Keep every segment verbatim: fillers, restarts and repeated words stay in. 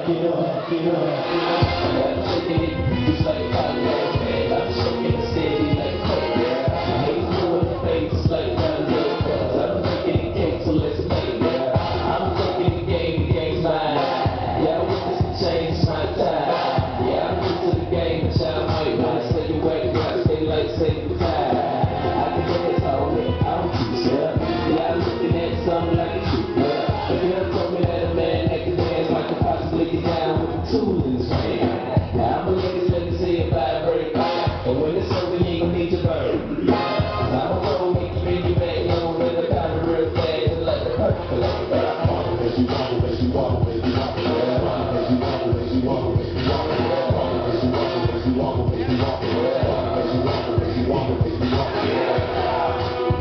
back it up, back it up, back it up. I'm shaking it, it's like hot gas, man. I'm shaking the city like coke, yeah. Ain't doing the face like that, look, cause I'm making the cake, so let's play, yeah. I'm taking the game, the game's mine. Yeah, I want this to change my time. Yeah, I'm new to the game, but y'all might wanna stay away, but I stay like save the time. I can dance all day, I don't keep shit. Yeah, I'm looking at something like a shoot, yeah. The girl told me that a man that can dance might could possibly get down with the tool in his hand. Now I'm a ladies, let me see it vibrate. And when it's over, you ain't gonna need your bird. Cause I'm a roll, make you bring you back, you know, with the powder real fast, and like the purple, like that. As you walk, as you walk, as you walk, as you walk, as you walk, as you walk, as you walk, as you walk, as you walk, as you walk, as you walk, as you walk, as you walk.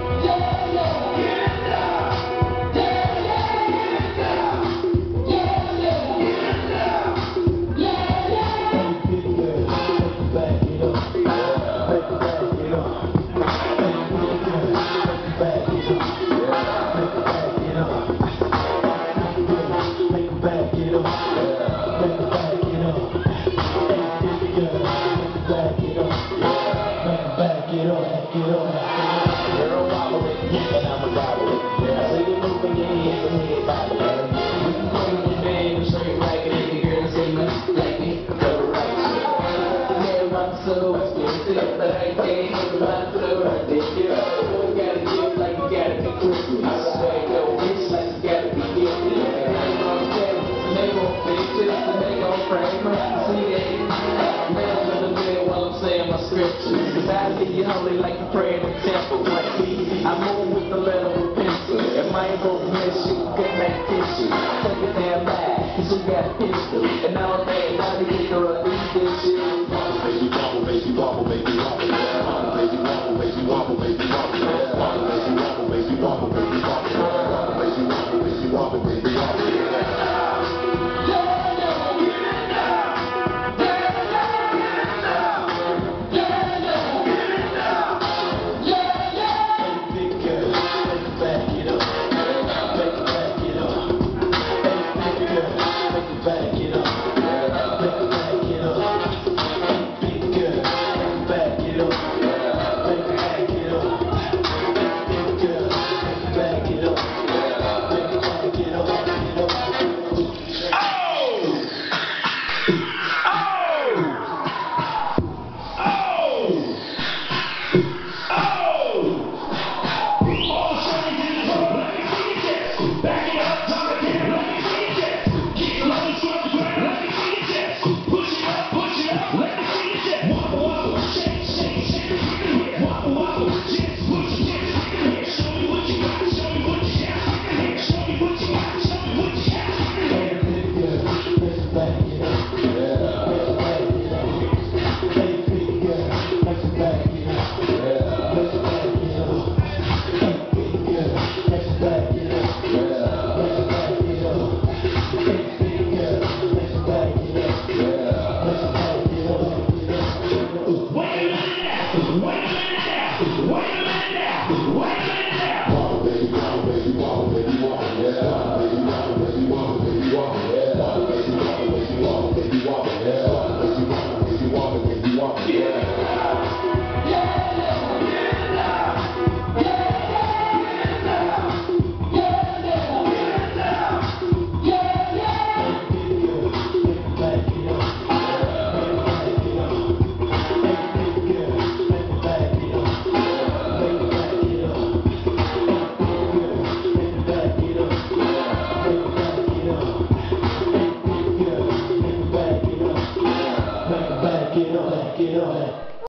So expensive, but I can't hold my flow. I think you gotta give like you gotta be Christmas. I swear go rich like you gotta be gifted. And I ain't gonna tell you, so they gon' fix it, so they gon' frame it. See that? Nails in the bed while I'm saying my scriptures. Cause I see you holy like you pray in the temple. Like me, I move with the letter with pencil. If my ain't miss you, can't make tissue. Take it down back, cause you got a pistol. And all that, now they get the